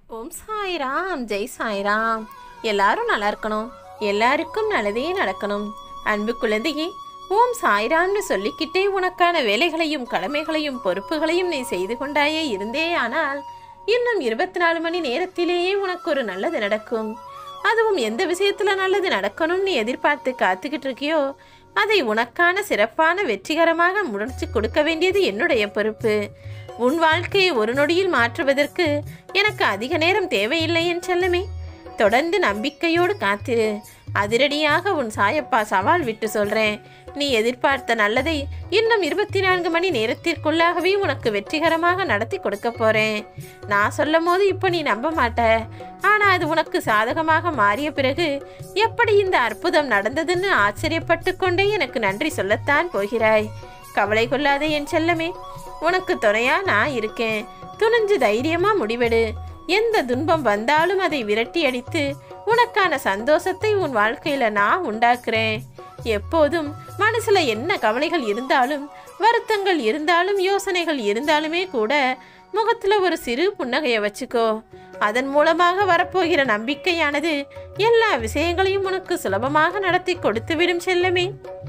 ஓம் சாய்ராம், ஜெய் சாய்ராம். எல்லாரும் நல்லா இருக்கணும், எல்லாருக்கும் நல்லதே நடக்கணும். அன்பு குழந்தையே, ஓம் சாய்ராம்னு சொல்லிக்கிட்டே உனக்கான வேலைகளையும் கடமைகளையும் பொறுப்புகளையும் நீ செய்து கொண்டாயே இருந்தே. ஆனால் இன்னும் 24 மணி நேரத்திலேயே உனக்கு ஒரு நல்லது நடக்கும். அதுவும் எந்த விஷயத்துல நல்லது நடக்கணும் நீ எதிர்பார்த்து காத்துக்கிட்டு இருக்கியோ அதை உனக்கான சிறப்பான வெற்றிகரமாக முடிச்சு கொடுக்க வேண்டியது என்னுடைய பொறுப்பு. உன் வாழ்க்கையை ஒரு நொடியில் மாற்றுவதற்கு எனக்கு அதிக நேரம் தேவையில்லை என் செல்லமே. தொடர்ந்து நம்பிக்கையோடு காத்திரு. அதிரடியாக உன் சாயப்பா சவால் விட்டு சொல்றேன். நீ எதிர்பார்த்த நல்லதை இன்னும் 24 மணி நேரத்திற்குள்ளாகவே உனக்கு வெற்றிகரமாக நடத்தி கொடுக்க போறேன். நான் சொல்லும் போது இப்ப நீ நம்ப மாட்ட. ஆனா அது உனக்கு சாதகமாக மாறிய பிறகு எப்படி இந்த அற்புதம் நடந்ததுன்னு ஆச்சரியப்பட்டு கொண்டே எனக்கு நன்றி சொல்லத்தான் போகிறாய். கவலை கொள்ளாதே என் செல்லமே. உனக்கு துணையா நான் இருக்கேன். துணிஞ்சு தைரியமா முடிவெடு. எந்த துன்பம் வந்தாலும் அதை விரட்டி அடித்து உனக்கான சந்தோஷத்தை உன் வாழ்க்கையில நான் உண்டாக்குறேன். எப்போதும் மனசுல என்ன கவலைகள் இருந்தாலும், வருத்தங்கள் இருந்தாலும், யோசனைகள் இருந்தாலுமே கூட முகத்துல ஒரு சிறு புன்னகையை வச்சுக்கோ. அதன் மூலமாக வரப்போகிற நம்பிக்கையானது எல்லா விஷயங்களையும் உனக்கு சுலபமாக நடத்தி கொடுத்து விடும் செல்லமே.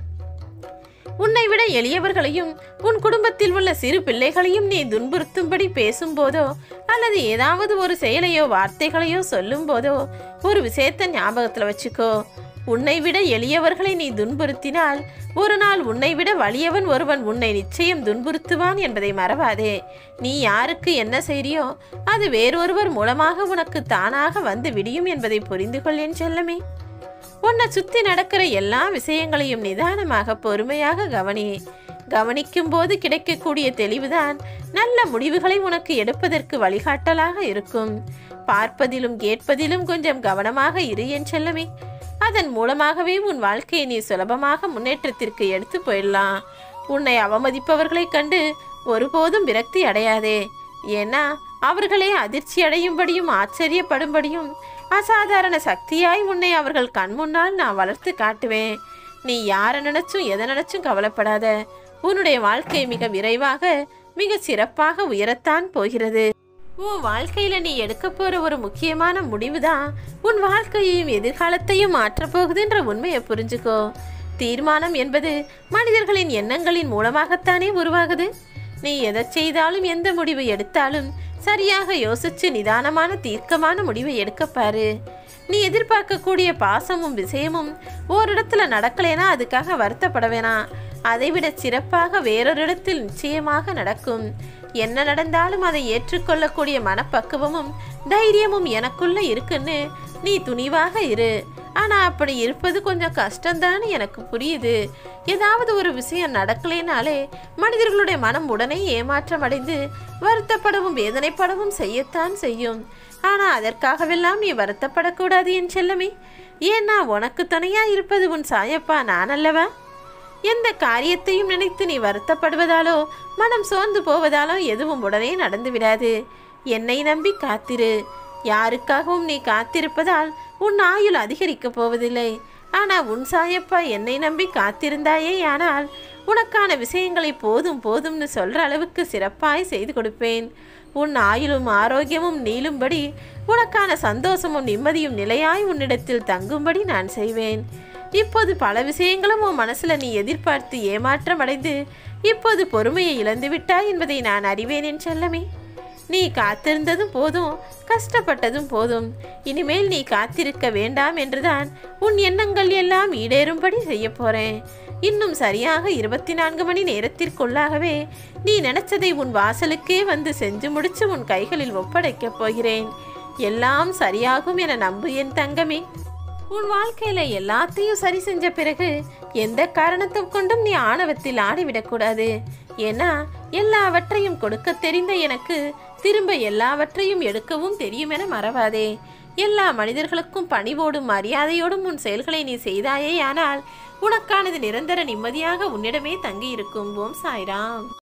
உன்னை விட எளியவர்களையும் உன் குடும்பத்தில் உள்ள சிறு பிள்ளைகளையும் நீ துன்புறுத்தும்படி பேசும்போதோ அல்லது ஏதாவது ஒரு செயலையோ வார்த்தைகளையோ சொல்லும் போதோ ஒரு விஷயத்தை ஞாபகத்துல வச்சுக்கோ. உன்னை விட எளியவர்களை நீ துன்புறுத்தினால் ஒரு நாள் உன்னை விட வலியவன் ஒருவன் உன்னை நிச்சயம் துன்புறுத்துவான் என்பதை மறவாதே. நீ யாருக்கு என்ன செய்றியோ அது வேறொருவர் மூலமாக உனக்கு தானாக வந்து விடியும் என்பதை புரிந்து கொள் என் செல்லமே. உன்னை சுத்தி நடக்கிற எல்லா விஷயங்களையும் நிதானமாக பொறுமையாக கவனி. கவனிக்கும் போது கிடைக்கக்கூடிய தெளிவுதான் நல்ல முடிவுகளை உனக்கு எடுப்பதற்கு வழிகாட்டலாக இருக்கும். பார்ப்பதிலும் கேட்பதிலும் கொஞ்சம் கவனமாக இரு என் செல்லமே. அதன் மூலமாகவே உன் வாழ்க்கையை நீ சுலபமாக முன்னேற்றத்திற்கு எடுத்து போயிடலாம். உன்னை அவமதிப்பவர்களை கண்டு ஒருபோதும் விரக்தி அடையாதே. ஏன்னா அவர்களே அதிர்ச்சி அடையும்படியும் ஆச்சரியப்படும்படியும் அசாதாரண சக்தியாய் உன்னை அவர்கள் கண் முன்னால் நான் வளர்த்து காட்டுவேன். நீ யாரை நினைச்சும் எதை நினைச்சும் கவலைப்படாத. உன்னுடைய வாழ்க்கை மிக விரைவாக மிக சிறப்பாக உயரத்தான் போகிறது. உன் வாழ்க்கையில நீ எடுக்க போற ஒரு முக்கியமான முடிவுதான் உன் வாழ்க்கையையும் எதிர்காலத்தையும் மாற்றப்போகுதுன்ற உண்மையை புரிஞ்சுக்கோ. தீர்மானம் என்பது மனிதர்களின் எண்ணங்களின் மூலமாகத்தானே உருவாகுது. நீ எதை செய்தாலும் எந்த முடிவு எடுத்தாலும் சரியாக யோசிச்சு நிதானமான தீர்க்கமான முடிவை எடுக்கப்பாரு. நீ எதிர்பார்க்கக்கூடிய பாசமும் விஷயமும் ஓரிடத்துல நடக்கலைன்னா அதுக்காக வருத்தப்பட வேணாம். அதைவிட சிறப்பாக வேறொரு இடத்தில் நிச்சயமாக நடக்கும். என்ன நடந்தாலும் அதை ஏற்றுக்கொள்ளக்கூடிய மனப்பக்குவமும் தைரியமும் எனக்குள்ள இருக்குன்னு நீ துணிவாக இரு. ஆனா அப்படி இருப்பது கொஞ்சம் கஷ்டம்தான்னு எனக்கு புரியுது. ஏதாவது ஒரு விஷயம் நடக்கலைனாலே மனிதர்களுடைய மனம் உடனே ஏமாற்றம் அடைந்து வருத்தப்படவும் வேதனைப்படவும் செய்யத்தான் செய்யும். ஆனா அதற்காகவெல்லாம் நீ வருத்தப்படக்கூடாது என் செல்லமே. ஏன்னா உனக்கு துணையா இருப்பது உன் சாயப்பா நான் அல்லவா. எந்த காரியத்தையும் நினைத்து நீ வருத்தப்படுவதாலோ மனம் சோர்ந்து போவதாலோ எதுவும் உடனே நடந்து விடாது. என்னை நம்பி காத்திரு. யாருக்காகவும் நீ காத்திருப்பதால் உன் ஆயுள் அதிகரிக்க போவதில்லை. ஆனா உன் சாயப்பா என்னை நம்பி காத்திருந்தாயே ஆனால் உனக்கான விஷயங்களை போதும் போதும்னு சொல்ற அளவுக்கு சிறப்பாய் செய்து கொடுப்பேன். உன் ஆயுளும் ஆரோக்கியமும் நீளும்படி உனக்கான சந்தோஷமும் நிம்மதியும் நிலையாய் உன்னிடத்தில் தங்கும்படி நான் செய்வேன். இப்போது பல விஷயங்களும் உன் மனசுல நீ எதிர்பார்த்து ஏமாற்றம் அடைந்து இப்போது பொறுமையை இழந்து விட்டாய் என்பதை நான் அறிவேன் என் செல்லமே. நீ காத்திருந்ததும் போதும், கஷ்டப்பட்டதும் போதும். இனிமேல் நீ காத்திருக்க வேண்டாம் என்றுதான் உன் எண்ணங்கள் எல்லாம் ஈடேறும்படி செய்ய போறேன். இன்னும் சரியாக 24 மணி நேரத்திற்குள்ளாகவே நீ நினைச்சதை உன் வாசலுக்கே வந்து செஞ்சு முடிச்சு உன் கைகளில் ஒப்படைக்கப் போகிறேன். எல்லாம் சரியாகும் என நம்பு என் தங்கமே. உன் வாழ்க்கையில எல்லாத்தையும் சரி செஞ்ச பிறகு எந்த காரணத்தை கொண்டும் நீ ஆணவத்தில் ஆடிவிடக்கூடாது. ஏன்னா எல்லாவற்றையும் கொடுக்க தெரிந்த எனக்கு திரும்ப எல்லாவற்றையும் எடுக்கவும் தெரியும் என மறவாதே. எல்லா மனிதர்களுக்கும் பணிவோடும் மரியாதையோடும் உன் செயல்களை நீ செய்தாயே ஆனால் உனக்கானது நிரந்தர நிம்மதியாக உன்னிடமே தங்கி இருக்கும். ஓம் சாய்ராம்.